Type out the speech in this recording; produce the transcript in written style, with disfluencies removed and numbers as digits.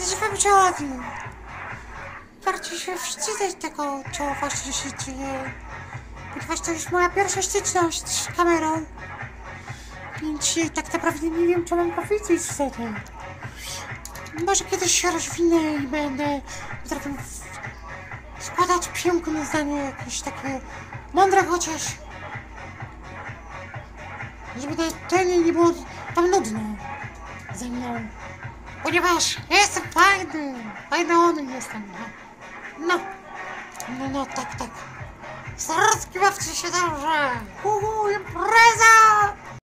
żywym ciałem. Bardziej się wstydzę tego, co właśnie się dzieje. Ponieważ to jest moja pierwsza styczność z kamerą. Więc tak naprawdę nie wiem, co mam powiedzieć wtedy. Może kiedyś się rozwinę i będę potrafił składać piękne zdanie, jakieś takie mądre chociaż. Żeby to nie było tam nudno ze mną. Ponieważ ja jestem fajny on jestem, no, tak. Starski bawcie się dobrze! Impreza!